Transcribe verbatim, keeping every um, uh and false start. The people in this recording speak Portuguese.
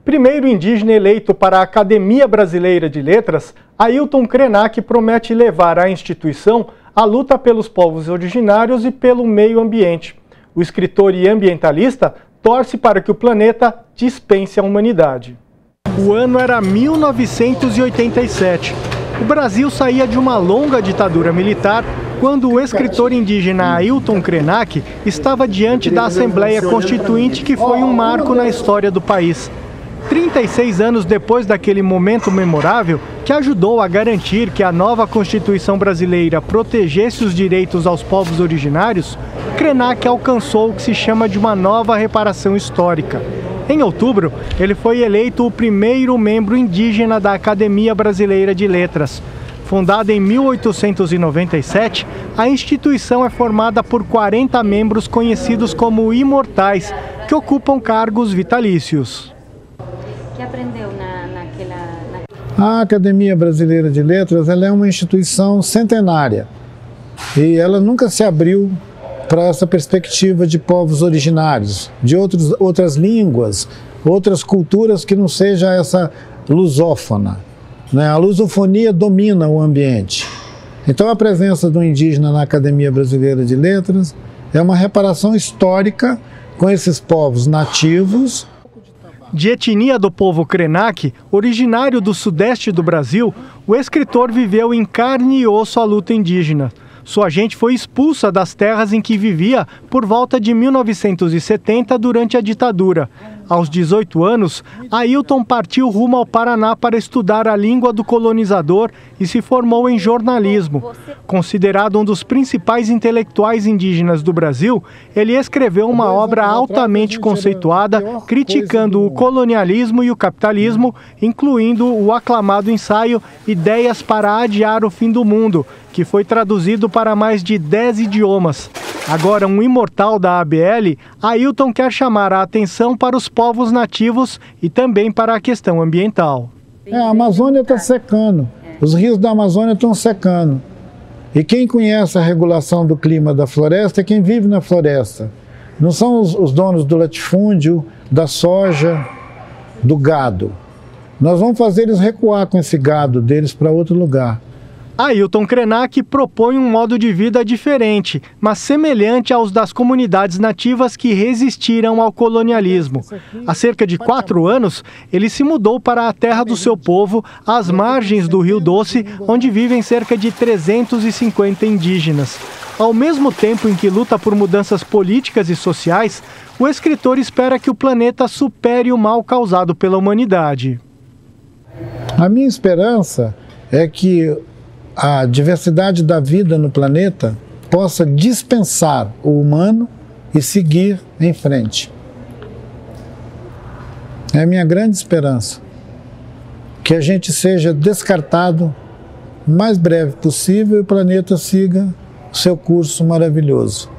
Primeiro indígena eleito para a Academia Brasileira de Letras, Ailton Krenak promete levar à instituição a luta pelos povos originários e pelo meio ambiente. O escritor e ambientalista torce para que o planeta dispense a humanidade. O ano era mil novecentos e oitenta e sete. O Brasil saía de uma longa ditadura militar quando o escritor indígena Ailton Krenak estava diante da Assembleia Constituinte, que foi um marco na história do país. trinta e seis anos depois daquele momento memorável, que ajudou a garantir que a nova Constituição brasileira protegesse os direitos aos povos originários, Krenak alcançou o que se chama de uma nova reparação histórica. Em outubro, ele foi eleito o primeiro membro indígena da Academia Brasileira de Letras. Fundada em mil oitocentos e noventa e sete, a instituição é formada por quarenta membros conhecidos como imortais, que ocupam cargos vitalícios. Que aprendeu na, naquela, na... A Academia Brasileira de Letras ela é uma instituição centenária e ela nunca se abriu para essa perspectiva de povos originários, de outros, outras línguas, outras culturas que não seja essa lusófona. Né? A lusofonia domina o ambiente. Então a presença do indígena na Academia Brasileira de Letras é uma reparação histórica com esses povos nativos. De etnia do povo Krenak, originário do sudeste do Brasil, o escritor viveu em carne e osso a luta indígena. Sua gente foi expulsa das terras em que vivia por volta de mil novecentos e setenta, durante a ditadura. Aos dezoito anos, Ailton partiu rumo ao Paraná para estudar a língua do colonizador e se formou em jornalismo. Considerado um dos principais intelectuais indígenas do Brasil, ele escreveu uma obra altamente conceituada, criticando o colonialismo e o capitalismo, incluindo o aclamado ensaio Ideias para Adiar o Fim do Mundo, que foi traduzido para mais de dez idiomas. Agora, um imortal da A B L, Ailton quer chamar a atenção para os povos nativos e também para a questão ambiental. É, a Amazônia está secando, os rios da Amazônia estão secando. E quem conhece a regulação do clima da floresta é quem vive na floresta. Não são os, os donos do latifúndio, da soja, do gado. Nós vamos fazer eles recuar com esse gado deles para outro lugar. Ailton Krenak propõe um modo de vida diferente, mas semelhante aos das comunidades nativas que resistiram ao colonialismo. Há cerca de quatro anos, ele se mudou para a terra do seu povo, às margens do Rio Doce, onde vivem cerca de trezentos e cinquenta indígenas. Ao mesmo tempo em que luta por mudanças políticas e sociais, o escritor espera que o planeta supere o mal causado pela humanidade. A minha esperança é que a diversidade da vida no planeta possa dispensar o humano e seguir em frente. É a minha grande esperança, que a gente seja descartado o mais breve possível e o planeta siga o seu curso maravilhoso.